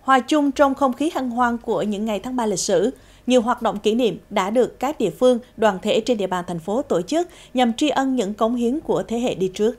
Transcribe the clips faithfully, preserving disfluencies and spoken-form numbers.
Hòa chung trong không khí hân hoan của những ngày tháng ba lịch sử, nhiều hoạt động kỷ niệm đã được các địa phương, đoàn thể trên địa bàn thành phố tổ chức nhằm tri ân những cống hiến của thế hệ đi trước.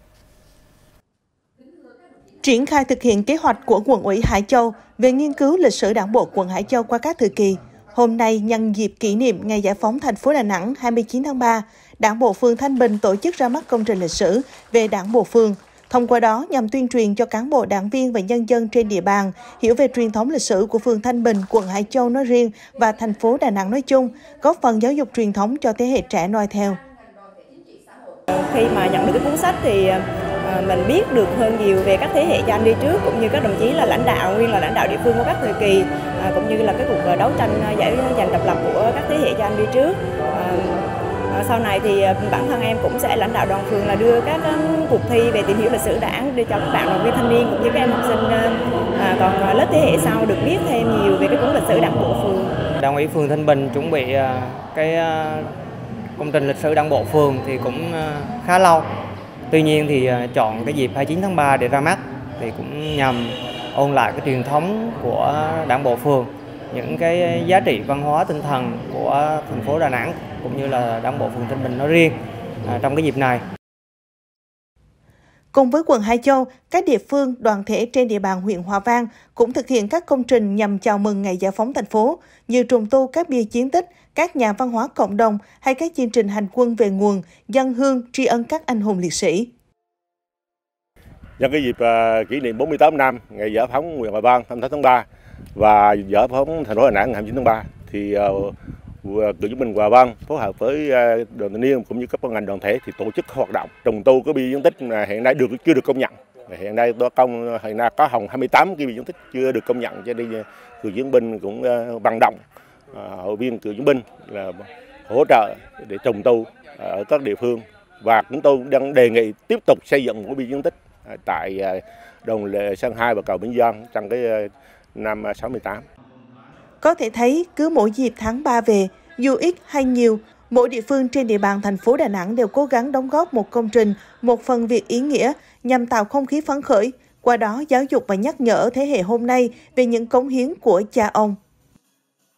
Triển khai thực hiện kế hoạch của Quận ủy Hải Châu về nghiên cứu lịch sử Đảng bộ quận Hải Châu qua các thời kỳ, hôm nay nhân dịp kỷ niệm Ngày Giải phóng thành phố Đà Nẵng hai mươi chín tháng ba, Đảng bộ phường Thanh Bình tổ chức ra mắt công trình lịch sử về Đảng bộ phường. Thông qua đó nhằm tuyên truyền cho cán bộ, đảng viên và nhân dân trên địa bàn hiểu về truyền thống lịch sử của phường Thanh Bình, quận Hải Châu nói riêng và thành phố Đà Nẵng nói chung, góp phần giáo dục truyền thống cho thế hệ trẻ noi theo. Khi mà nhận được cái cuốn sách thì mình biết được hơn nhiều về các thế hệ cha anh đi trước, cũng như các đồng chí là lãnh đạo, nguyên là lãnh đạo địa phương của các thời kỳ, cũng như là cái cuộc đấu tranh giải giành độc lập của các thế hệ cha anh đi trước. Sau này thì bản thân em cũng sẽ lãnh đạo đoàn phường là đưa các cuộc thi về tìm hiểu lịch sử Đảng để cho các bạn đoàn viên thanh niên cũng như các em học sinh còn lớp thế hệ sau được biết thêm nhiều về cái cuốn lịch sử Đảng bộ phường. Đảng ủy phường Thanh Bình chuẩn bị cái công trình lịch sử Đảng bộ phường thì cũng khá lâu. Tuy nhiên thì chọn cái dịp hai mươi chín tháng ba để ra mắt thì cũng nhằm ôn lại cái truyền thống của Đảng bộ phường, những cái giá trị văn hóa tinh thần của thành phố Đà Nẵng cũng như là Đảng bộ phường Thanh Bình nói riêng à, trong cái dịp này. Cùng với quận Hải Châu, các địa phương, đoàn thể trên địa bàn huyện Hòa Vang cũng thực hiện các công trình nhằm chào mừng Ngày Giải phóng thành phố như trùng tu các bia chiến tích, các nhà văn hóa cộng đồng hay các chương trình hành quân về nguồn, dâng hương tri ân các anh hùng liệt sĩ. Nhân cái dịp uh, kỷ niệm bốn mươi tám năm Ngày Giải phóng huyện Hòa Vang hai mươi tám tháng ba và Giải phóng thành phố Đà Nẵng hai mươi chín tháng ba thì uh, cựu chiến binh Hòa Vang phối hợp với uh, đoàn thanh niên cũng như các ban ngành đoàn thể thì tổ chức hoạt động trùng tu cái bia chiến tích hiện nay được chưa được công nhận. Hiện nay có công hiện nay có hồng hai mươi tám cái bia chiến tích chưa được công nhận, cho nên cựu chiến binh cũng uh, vận động uh, hội viên cựu chiến binh là hỗ trợ để trùng tu ở các địa phương, và chúng tôi đang đề nghị tiếp tục xây dựng một bia chiến tích tại Đồng Lệ Sơn hai và cầu Bình Giang trong cái năm sáu mươi tám. Có thể thấy cứ mỗi dịp tháng ba về, dù ít hay nhiều, mỗi địa phương trên địa bàn thành phố Đà Nẵng đều cố gắng đóng góp một công trình, một phần việc ý nghĩa nhằm tạo không khí phấn khởi, qua đó giáo dục và nhắc nhở thế hệ hôm nay về những cống hiến của cha ông.